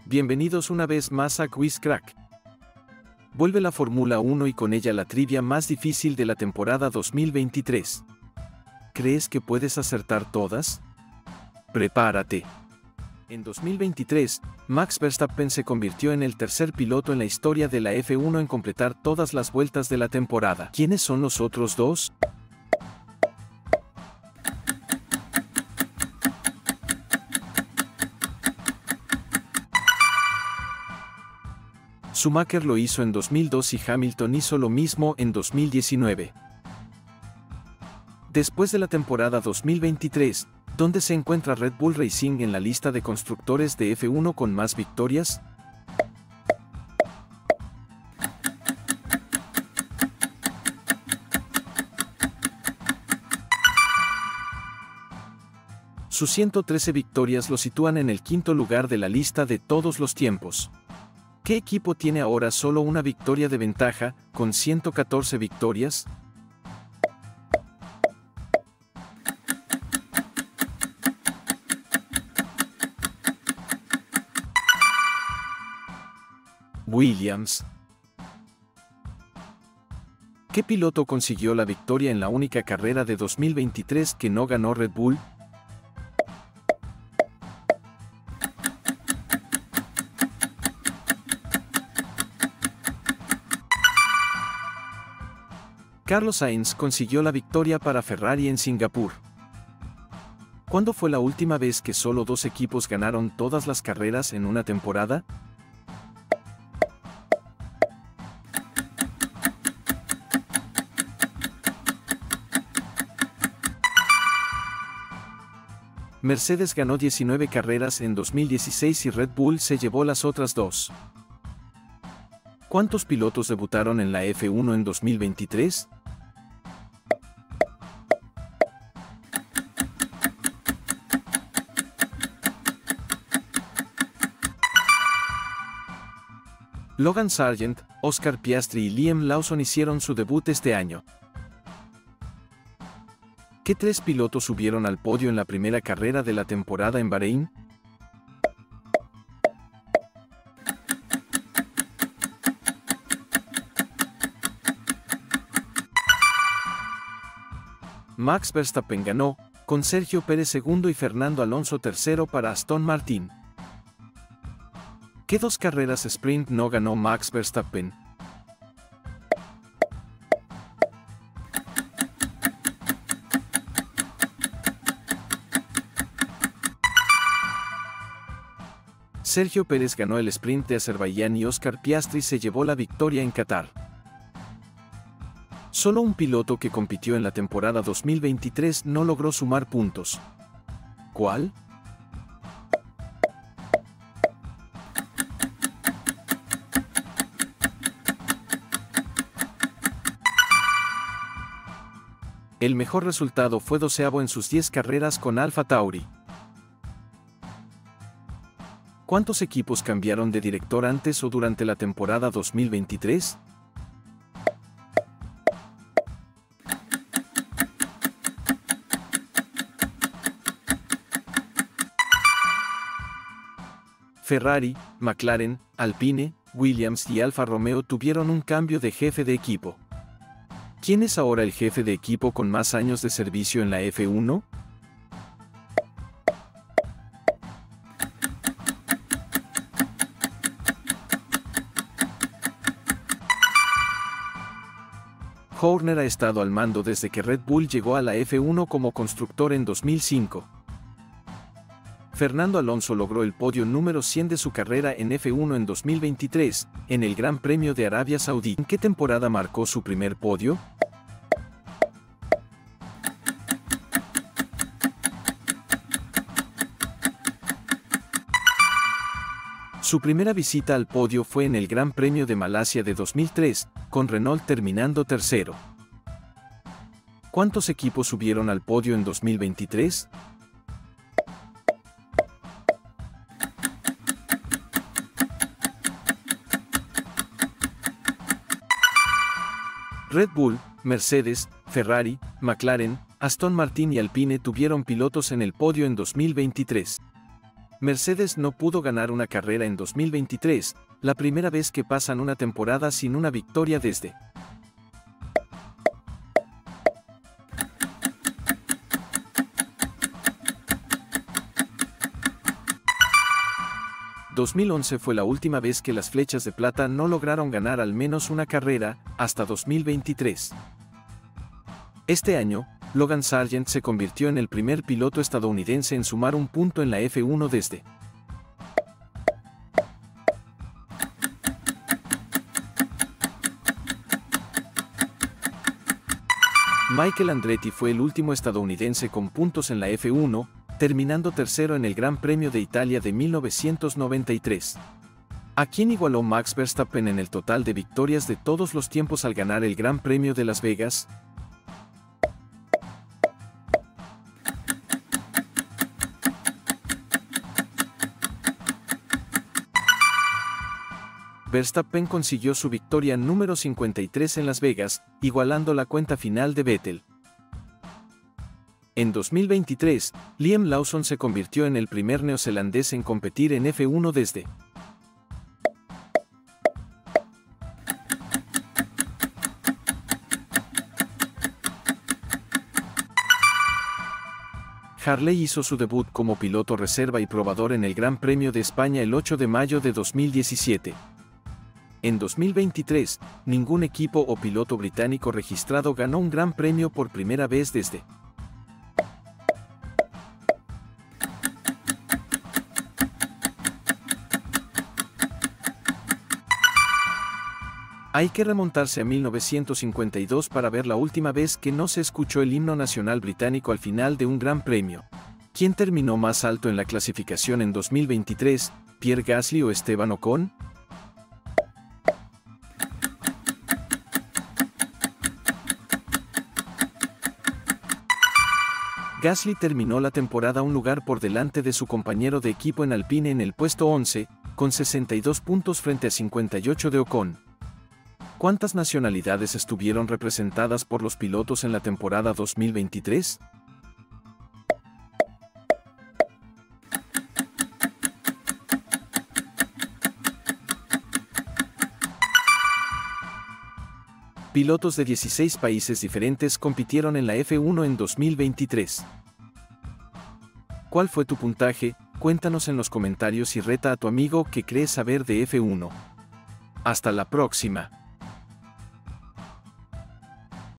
Bienvenidos una vez más a Quiz Crack. Vuelve la Fórmula 1 y con ella la trivia más difícil de la temporada 2023. ¿Crees que puedes acertar todas? Prepárate. En 2023, Max Verstappen se convirtió en el tercer piloto en la historia de la F1 en completar todas las vueltas de la temporada. ¿Quiénes son los otros dos? Schumacher lo hizo en 2002 y Hamilton hizo lo mismo en 2019. Después de la temporada 2023, ¿dónde se encuentra Red Bull Racing en la lista de constructores de F1 con más victorias? Sus 113 victorias lo sitúan en el quinto lugar de la lista de todos los tiempos. ¿Qué equipo tiene ahora solo una victoria de ventaja, con 114 victorias? Williams. ¿Qué piloto consiguió la victoria en la única carrera de 2023 que no ganó Red Bull? Carlos Sainz consiguió la victoria para Ferrari en Singapur. ¿Cuándo fue la última vez que solo dos equipos ganaron todas las carreras en una temporada? Mercedes ganó 19 carreras en 2016 y Red Bull se llevó las otras dos. ¿Cuántos pilotos debutaron en la F1 en 2023? Logan Sargent, Oscar Piastri y Liam Lawson hicieron su debut este año. ¿Qué tres pilotos subieron al podio en la primera carrera de la temporada en Bahrein? Max Verstappen ganó, con Sergio Pérez segundo y Fernando Alonso tercero para Aston Martin. ¿Qué dos carreras sprint no ganó Max Verstappen? Sergio Pérez ganó el sprint de Azerbaiyán y Oscar Piastri se llevó la victoria en Qatar. Solo un piloto que compitió en la temporada 2023 no logró sumar puntos. ¿Cuál? El mejor resultado fue 12º en sus 10 carreras con Alfa Tauri. ¿Cuántos equipos cambiaron de director antes o durante la temporada 2023? Ferrari, McLaren, Alpine, Williams y Alfa Romeo tuvieron un cambio de jefe de equipo. ¿Quién es ahora el jefe de equipo con más años de servicio en la F1? Horner ha estado al mando desde que Red Bull llegó a la F1 como constructor en 2005. Fernando Alonso logró el podio número 100 de su carrera en F1 en 2023, en el Gran Premio de Arabia Saudí. ¿En qué temporada marcó su primer podio? Su primera visita al podio fue en el Gran Premio de Malasia de 2003, con Renault terminando tercero. ¿Cuántos equipos subieron al podio en 2023? Red Bull, Mercedes, Ferrari, McLaren, Aston Martin y Alpine tuvieron pilotos en el podio en 2023. Mercedes no pudo ganar una carrera en 2023, la primera vez que pasan una temporada sin una victoria desde 2011 fue la última vez que las Flechas de Plata no lograron ganar al menos una carrera, hasta 2023. Este año, Logan Sargent se convirtió en el primer piloto estadounidense en sumar un punto en la F1 desde Michael Andretti fue el último estadounidense con puntos en la F1, terminando tercero en el Gran Premio de Italia de 1993. ¿A quién igualó Max Verstappen en el total de victorias de todos los tiempos al ganar el Gran Premio de Las Vegas? Verstappen consiguió su victoria número 53 en Las Vegas, igualando la cuenta final de Vettel. En 2023, Liam Lawson se convirtió en el primer neozelandés en competir en F1 desde Harley hizo su debut como piloto reserva y probador en el Gran Premio de España el 8 de mayo de 2017. En 2023, ningún equipo o piloto británico registrado ganó un Gran Premio por primera vez desde Hay que remontarse a 1952 para ver la última vez que no se escuchó el himno nacional británico al final de un Gran Premio. ¿Quién terminó más alto en la clasificación en 2023, Pierre Gasly o Esteban Ocon? Gasly terminó la temporada un lugar por delante de su compañero de equipo en Alpine en el puesto 11, con 62 puntos frente a 58 de Ocon. ¿Cuántas nacionalidades estuvieron representadas por los pilotos en la temporada 2023? Pilotos de 16 países diferentes compitieron en la F1 en 2023. ¿Cuál fue tu puntaje? Cuéntanos en los comentarios y reta a tu amigo que cree saber de F1. Hasta la próxima.